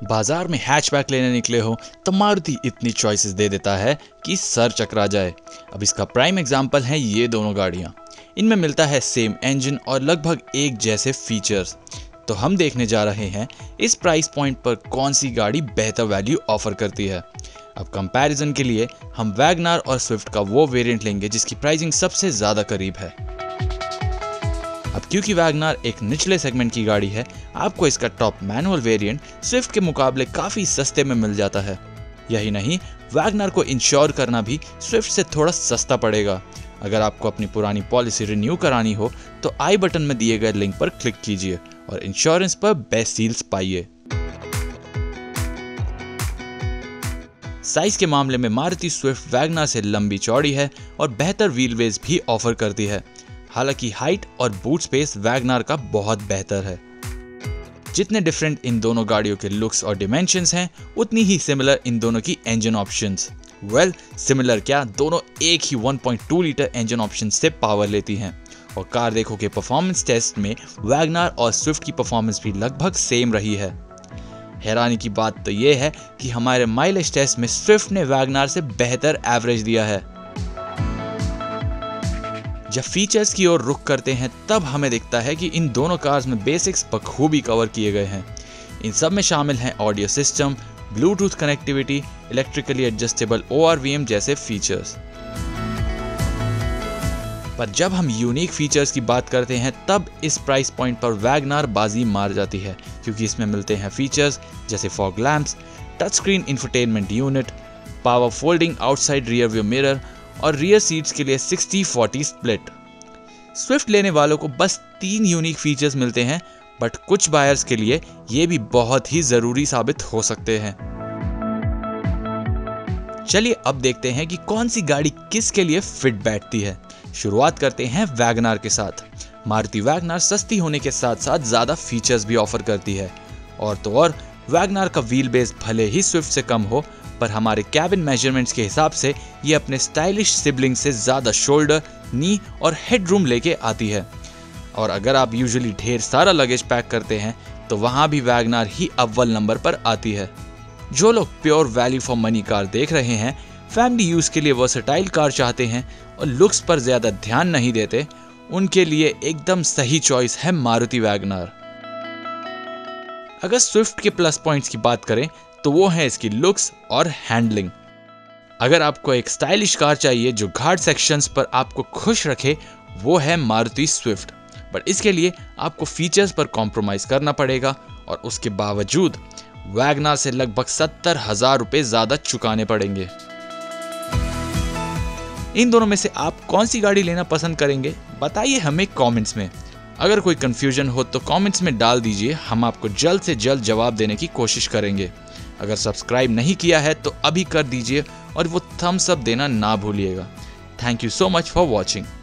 बाजार में हैचबैक लेने निकले हो तो मारुति इतनी चॉइसेस दे देता है कि सर चकरा जाए। अब इसका प्राइम एग्जांपल है ये दोनों गाड़ियां। इनमें मिलता है सेम इंजन और लगभग एक जैसे फीचर्स। तो हम देखने जा रहे हैं इस प्राइस पॉइंट पर कौन सी गाड़ी बेहतर वैल्यू ऑफर करती है। अब कंपैरिजन के लिए हम वैगनार और स्विफ्ट का वो वेरिएंट लेंगे जिसकी प्राइसिंग सबसे ज़्यादा करीब है। अब क्योंकि वैगनार एक निचले सेगमेंट की गाड़ी है, आपको इसका टॉप मैनुअल वेरिएंट स्विफ्ट के मुकाबले काफ़ी सस्ते में मिल जाता है। यही नहीं, वैगनार को इंश्योर करना भी स्विफ्ट से थोड़ा सस्ता पड़ेगा। अगर आपको अपनी पुरानी पॉलिसी रिन्यू करानी हो तो आई बटन में दिए गए लिंक पर क्लिक कीजिए और इंश्योरेंस पर बेस्ट डील्स पाइए। साइज के मामले में मारुति स्विफ्ट वैगनार से लंबी चौड़ी है और बेहतर व्हीलबेस भी ऑफर करती है। हालांकि हाइट और बूट स्पेस वैगनार का बहुत बेहतर है। जितने डिफरेंट इन दोनों गाड़ियों के लुक्स और डिमेंशंस हैं, उतनी ही सिमिलर इन दोनों की इंजन ऑप्शंस। सिमिलर क्या, दोनों एक ही 1.2 लीटर इंजन ऑप्शन से पावर लेती हैं। और कार देखो के परफॉर्मेंस टेस्ट में वैगनार और स्विफ्ट की परफॉर्मेंस भी लगभग सेम रही है। हैरानी की बात तो यह है कि हमारे माइलेज टेस्ट में स्विफ्ट ने वैगनार से बेहतर एवरेज दिया है। जब फीचर्स की ओर रुख करते हैं तब हमें दिखता है कि इन दोनों कार्स में बेसिक्स बखूबी कवर किए गए हैं। इन सब में शामिल हैं audio system, Bluetooth connectivity, electrically adjustable ORVM जैसे फीचर्स। पर जब हम यूनिक फीचर्स की बात करते हैं तब इस प्राइस पॉइंट पर वैगनार बाजी मार जाती है, क्योंकि इसमें मिलते हैं फीचर्स जैसे fog lamps, touch screen infotainment unit, power folding outside rear view mirror और रियर सीट्स के लिए 60-40 स्प्लिट। स्विफ्ट लेने वालों को बस 3 यूनिक फीचर्स मिलते हैं, बट कुछ बायर्स के लिए ये भी बहुत ही जरूरी साबित हो सकते हैं। चलिए अब देखते हैं कि कौन सी गाड़ी किसके लिए फिट बैठती है। शुरुआत करते हैं वैगनार के साथ। मारुति वैगनार सस्ती होने के साथ साथ ज्यादा फीचर्स भी ऑफर करती है। और तो और वैगनार का व्हील बेस भले ही स्विफ्ट से कम हो, पर हमारे कैबिन मेजरमेंट्स के हिसाब से ये अपने स्टाइलिश सिबलिंग से ज़्यादा शोल्डर, नी और हेड रूम लेके आती है। और अगर आप यूजुअली ढेर सारा लगेज पैक करते हैं तो वहाँ भी वैगनार ही अव्वल नंबर पर आती है। जो लोग pure value for money car देख रहे हैं, फैमिली यूज़ के लिए वर्सेटाइल कार चाहते हैं और लुक्स पर ज़्यादा ध्यान नहीं देते, उनके लिए एकदम सही चॉइस है मारुति वैगनार। अगर स्विफ्ट के प्लस पॉइंट्स की बात करें तो वो है इसकी लुक्स और हैंडलिंग। अगर आपको एक स्टाइलिश कार चाहिए जो घाट सेक्शंस पर आपको खुश रखे, वो है मारुति स्विफ्ट। बट इसके लिए आपको फीचर्स पर कॉम्प्रोमाइज करना पड़ेगा और उसके बावजूद वैगनार से लगभग 70,000 रुपए ज्यादा चुकाने पड़ेंगे। इन दोनों में से आप कौन सी गाड़ी लेना पसंद करेंगे, बताइए हमें कमेंट्स में। अगर कोई कंफ्यूजन हो तो कमेंट्स में डाल दीजिए, हम आपको जल्द से जल्द जवाब देने की कोशिश करेंगे। अगर सब्सक्राइब नहीं किया है तो अभी कर दीजिए और वो थम्स अप देना ना भूलिएगा। Thank you so much for watching.